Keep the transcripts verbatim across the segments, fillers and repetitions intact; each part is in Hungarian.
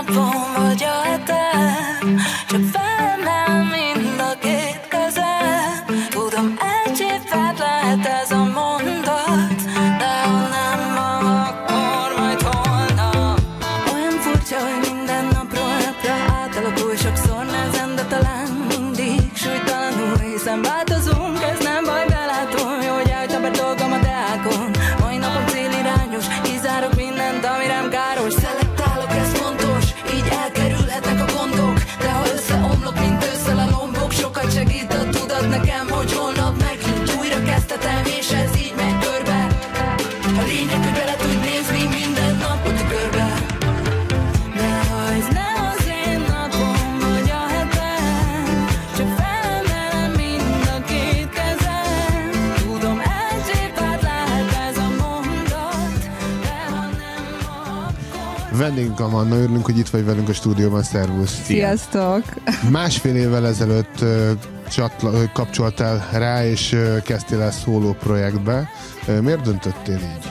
napom vagy a hetem, csak felemel mind a két kezem. Tudom, egy évet lehet ez a mondat, de ha nem ma, akkor majd holnap. Olyan furcsa, hogy minden napról napra átalakul, sokszor nehezen, de talán mindig súlytalanul, hiszen változunk, ez nem baj, belátom, jó, hogy eltabad dolgom a deákon. Mai napom célirányos, kizárok mindent, ami rám káros. Szelektálok, ez fontos, így elkerülhetek a gondok, de ha összeomlok, mint ősszel a lombok, sokat segít a tudat nekem, hogy holnap megint újra kezdhetem, és ez így megy körbe. A lényeg, hogy bele tudj nézni minden napot a körbe. De ha ez nem az én napom vagy a hetem, csak felemelem mind a két kezem. Tudom, egy évad lehet ez a mondat, de ha nem akkor... Vendégünk Amanna, örülünk, hogy itt vagy velünk a stúdióban, szervusz! Sziasztok! Másfél évvel ezelőtt ö, csatla, ö, kapcsoltál rá, és ö, kezdtél el szóló projektbe. Ö, miért döntöttél így?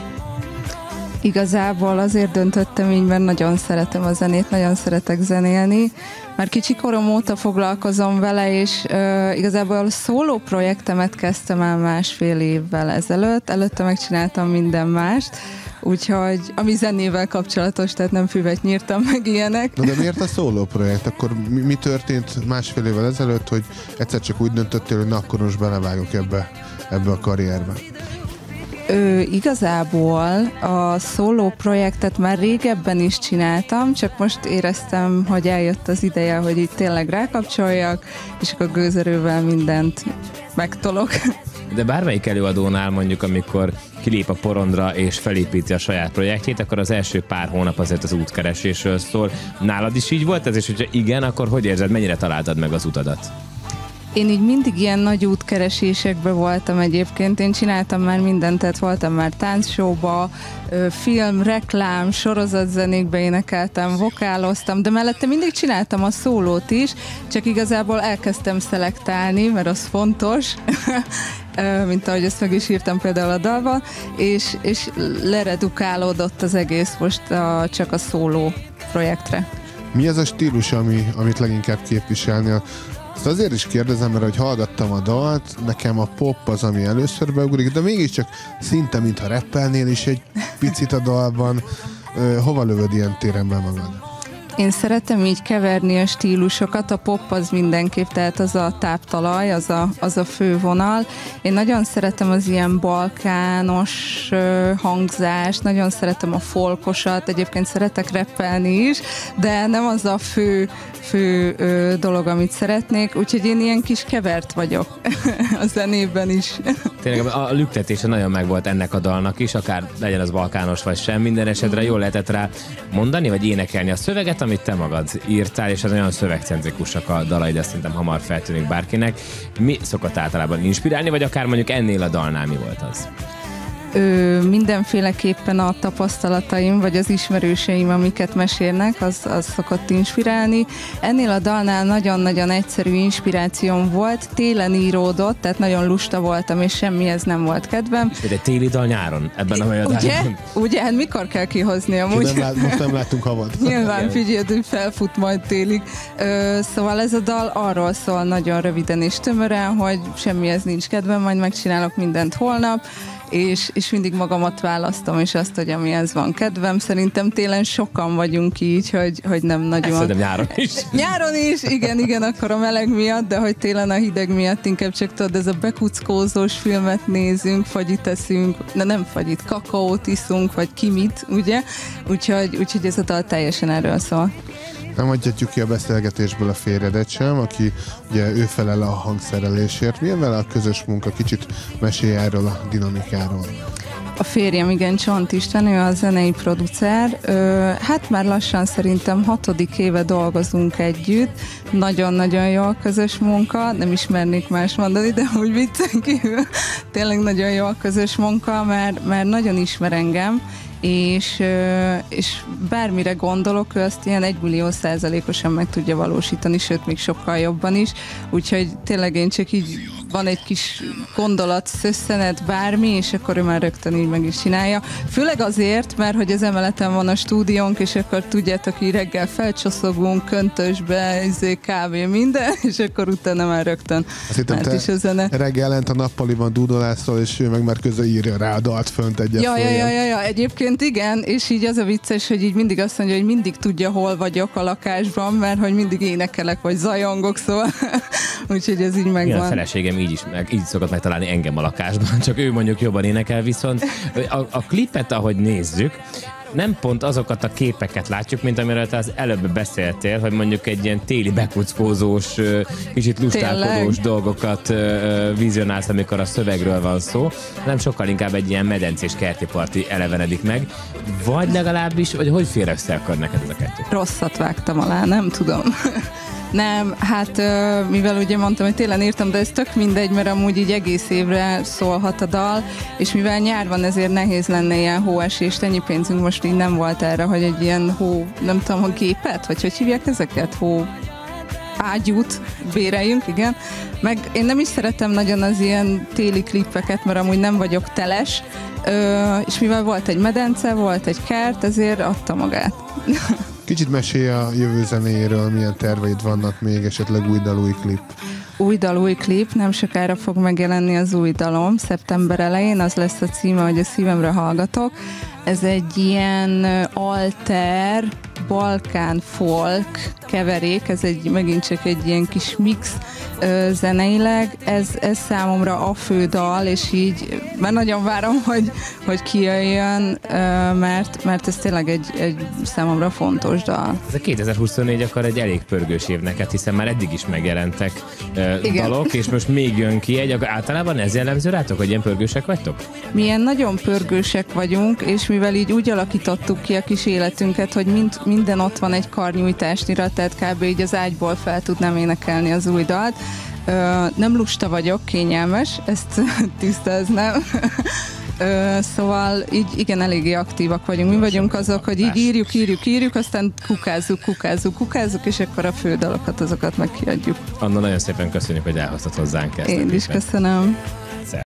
Igazából azért döntöttem így, mert nagyon szeretem a zenét, nagyon szeretek zenélni. Már kicsi korom óta foglalkozom vele, és uh, igazából a szóló projektemet kezdtem el másfél évvel ezelőtt. Előtte megcsináltam minden mást, úgyhogy ami zenével kapcsolatos, tehát nem füvet nyírtam meg ilyenek. Na de miért a szóló projekt? Akkor mi, mi történt másfél évvel ezelőtt, hogy egyszer csak úgy döntöttél, hogy na akkor most belevágok ebbe, ebbe a karrierbe? Ö, igazából a szóló projektet már régebben is csináltam, csak most éreztem, hogy eljött az ideje, hogy itt tényleg rákapcsoljak, és akkor gőzerővel mindent megtolok. De bármelyik előadónál mondjuk, amikor kilép a porondra és felépíti a saját projektjét, akkor az első pár hónap azért az útkeresésről szól. Nálad is így volt ez, és hogyha igen, akkor hogy érzed, mennyire találtad meg az utadat? Én így mindig ilyen nagy útkeresésekben voltam egyébként, én csináltam már mindent, tehát voltam már táncshowba, film, reklám, sorozatzenékbe énekeltem, vokáloztam, de mellette mindig csináltam a szólót is, csak igazából elkezdtem szelektálni, mert az fontos, mint ahogy ezt meg is írtam például a dalban, és, és leredukálódott az egész most a, csak a szóló projektre. Mi az a stílus, ami, amit leginkább képviselni? Ezt azért is kérdezem, mert hogy hallgattam a dalt, nekem a pop az, ami először beugrik, de mégiscsak szinte, mintha rappelnél is egy picit a dalban. Hova lövöd ilyen téren be magad? Én szeretem így keverni a stílusokat, a pop az mindenképp, tehát az a táptalaj, az a, az a fő vonal. Én nagyon szeretem az ilyen balkános uh, hangzást, nagyon szeretem a folkosat, egyébként szeretek rappelni is, de nem az a fő, fő uh, dolog, amit szeretnék, úgyhogy én ilyen kis kevert vagyok a zenében is. Tényleg a lüktetése nagyon megvolt ennek a dalnak is, akár legyen az balkános vagy sem, minden esetre jól lehetett rá mondani, vagy énekelni a szöveget, amit te magad írtál, és az olyan szövegcentrikusak a dalaid, ezt szerintem hamar feltűnik bárkinek. Mi szokott általában inspirálni, vagy akár mondjuk ennél a dalnál mi volt az? Ö, mindenféleképpen a tapasztalataim, vagy az ismerőseim, amiket mesélnek, az, az szokott inspirálni. Ennél a dalnál nagyon-nagyon egyszerű inspirációm volt, télen íródott, tehát nagyon lusta voltam, és semmihez nem volt kedvem. És egy téli dal nyáron ebben a megadásban. Ugye? Ugye? Hát mikor kell kihozni amúgy? Nem lát, most nem láttunk havat. Nyilván figyeld, hogy felfut majd télig. Ö, szóval ez a dal arról szól nagyon röviden és tömören, hogy semmihez nincs kedvem, majd megcsinálok mindent holnap, És, és mindig magamat választom, és azt, hogy amihez van kedvem. Szerintem télen sokan vagyunk így, hogy, hogy nem nagyon... Szerintem nyáron is. Nyáron is, igen, igen, akkor a meleg miatt, de hogy télen a hideg miatt inkább csak tudod, ez a bekuckózós filmet nézünk, fagyit eszünk, de nem fagyit, kakaót iszunk, vagy kimit, ugye? Úgyhogy, úgyhogy ez a dal teljesen erről szól. Nem hagyhatjuk ki a beszélgetésből a férjedet sem, aki ugye ő felel a hangszerelésért. Milyen vele a közös munka? Kicsit mesélj erről a dinamikáról. A férjem, igen, Csont István, ő a zenei producer. Ö, hát már lassan szerintem hatodik éve dolgozunk együtt. Nagyon-nagyon jó a közös munka, nem ismernék más mondani, de úgy viccen kívül. Tényleg nagyon jó a közös munka, mert, mert nagyon ismer engem, és, és bármire gondolok, ő azt ilyen egymillió százalékosan meg tudja valósítani, sőt, még sokkal jobban is, úgyhogy tényleg én csak így van egy kis gondolat, szösszenet, bármi, és akkor ő már rögtön így meg is csinálja. Főleg azért, mert hogy az emeleten van a stúdiónk, és akkor tudjátok, így reggel felcsoszogunk, köntösbe, izé, kávé, minden, és akkor utána már rögtön ment is a zene. Reggel lent a nappaliban dúdolászol, és ő meg már közben írja rá a dalt fönt egyet. Ja, ja, ja, ja, ja, egyébként igen, és így az a vicces, hogy így mindig azt mondja, hogy mindig tudja, hol vagyok a lakásban, mert hogy mindig énekelek, vagy zajongok, szóval úgyhogy ez így megvan. Igen, a feleségem így is, meg, így szokott megtalálni engem a lakásban, csak ő mondjuk jobban énekel, viszont a, a klipet, ahogy nézzük, nem pont azokat a képeket látjuk, mint amiről te az előbb beszéltél, hogy mondjuk egy ilyen téli bekuckózós, kicsit lustálkodós dolgokat vizionálsz, amikor a szövegről van szó, nem sokkal inkább egy ilyen medencés kerti parti elevenedik meg, vagy legalábbis, vagy hogy fér össze akkor neked ez a kettő? Rosszat vágtam alá, nem tudom. Nem, hát mivel ugye mondtam, hogy télen írtam, de ez tök mindegy, mert amúgy így egész évre szólhat a dal, és mivel nyár van, ezért nehéz lenne ilyen hóesést, ennyi pénzünk most így nem volt erre, hogy egy ilyen hó, nem tudom, hogy gépet, vagy hogy hívják ezeket? Hó ágyút béreljünk, igen. Meg én nem is szeretem nagyon az ilyen téli klippeket, mert amúgy nem vagyok teles, és mivel volt egy medence, volt egy kert, ezért adta magát. Kicsit mesélj a jövő zenéjéről, milyen terveid vannak még, esetleg új dal, új klip. Új dal, új klip, nem sokára fog megjelenni az új dalom, szeptember elején, az lesz a címe, hogy a szívemre hallgatok. Ez egy ilyen alter, balkán folk keverék, ez egy, megint csak egy ilyen kis mix ö, zeneileg, ez, ez számomra a fő dal, és így már nagyon várom, hogy, hogy kijöjjön, ö, mert, mert ez tényleg egy, egy számomra fontos dal. Ez a kétezer-huszonnégy akkor egy elég pörgős év neked, hiszen már eddig is megjelentek ö, dalok, és most még jön ki egy, általában ez jellemző rátok, hogy ilyen pörgősek vagytok? Mi ilyen nagyon pörgősek vagyunk, és mivel így úgy alakítottuk ki a kis életünket, hogy mind, minden ott van egy karnyújtásnyira, tehát kb. Így az ágyból fel tudnám énekelni az új dalt. Ö, nem lusta vagyok, kényelmes, ezt tisztáznám. Ö, szóval így igen, eléggé aktívak vagyunk. Mi vagyunk azok, hogy így írjuk, írjuk, írjuk, aztán kukázzuk, kukázzuk, kukázzuk, és akkor a fő dalokat, azokat meg kiadjuk. Anna, nagyon szépen köszönjük, hogy elhoztad hozzánk ezt. Én is köszönöm.